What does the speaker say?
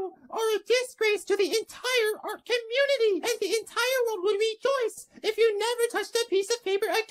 you are a disgrace to the entire art community, and the entire world would rejoice if you never touched a piece of paper again.